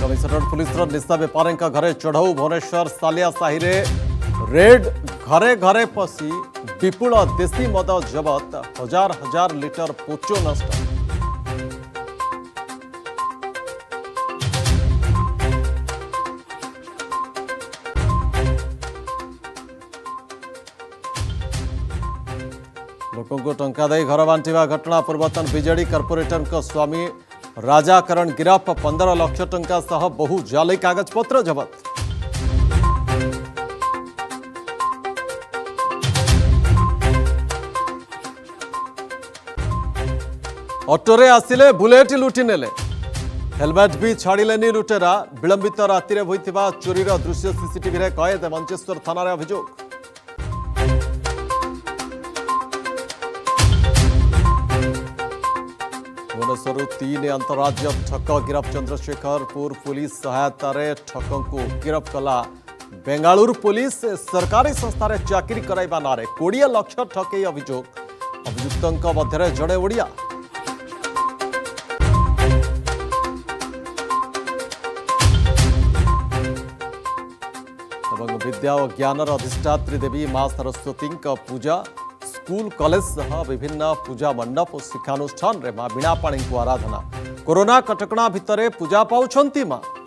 Commissionerate police निशा बेपारी घरे चढ़ऊ भुवनेश्वर सालिया साहि red घरे घरे पशि विपुल देशी मद जबत हजार हजार लिटर पोचो नष्ट। लोकों को टंका दे घर बांटिवा घटना पूर्वतन बीजेडी कॉर्पोरेटर स्वामी राजाकरण गिरफ 15 लाख टंका सह बहु जाली कागजपत्र जबत। ऑटोरे आसिले बुलेट लुटि नेले हेलमेट भी छाड़िलेनी लुटेरा विलंबित राति होइतिबा चोरीर दृश्य सीसीटीवी रे कैद मंचेश्वर थाना रे अभियोग। भुवनेश्वर 3 अंतरराज्य ठक गिरफ चंद्रशेखरपुर पुलिस सहायता ठक को गिरफ कला बेंगालुरु पुलिस सरकारी संस्था चाकरी कराइबा नारे 20 लाख ठकई अभियोग। अभियुक्तों मध्य जड़े ओडिया। विद्या और ज्ञानर अधिष्ठात्री देवी मां सरस्वती पूजा स्कूल कॉलेज सह विभिन्न पूजा मंडप और शिक्षानुष्ठान रे मां बीणापाणी को आराधना। कोरोना कटकणा भितर पूजा पाउछंती मां।